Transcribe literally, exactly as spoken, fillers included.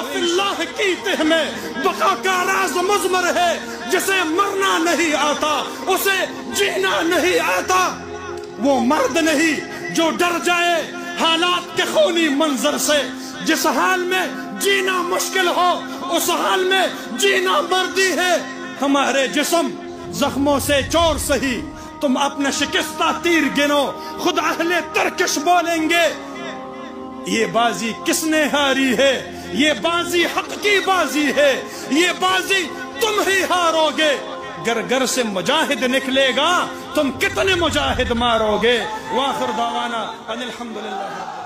फिल्लाह की तह में बका का राज मुज़मर है। जिसे मरना नहीं आता उसे जीना नहीं आता। वो मर्द नहीं जो डर जाए हालात के खूनी मंजर से। जिस हाल में जीना मुश्किल हो उस हाल में जीना मर्दी है। हमारे जिस्म जख्मों से चोर सही, तुम अपना शिकस्ता तीर गिनो, खुद अहले तरकश बोलेंगे ये बाजी किसने हारी है। ये बाजी हक की बाजी है, ये बाजी तुम ही हारोगे। घर घर से मुजाहिद निकलेगा, तुम कितने मुजाहिद मारोगे। वाखिर दावाना अनिल हम्दुलिल्लाह।